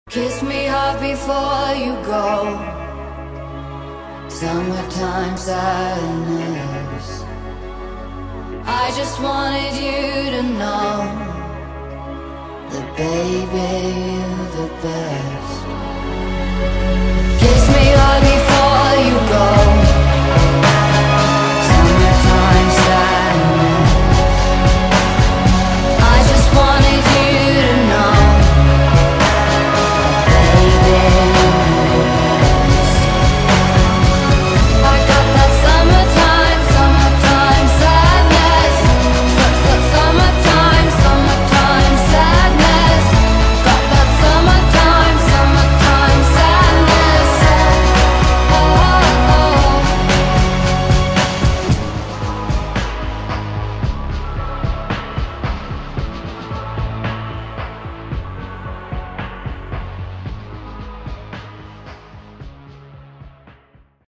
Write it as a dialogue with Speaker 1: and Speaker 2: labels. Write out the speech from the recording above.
Speaker 1: Kiss me hard before you go. Summertime sadness. I just wanted you to know that baby, you're the best.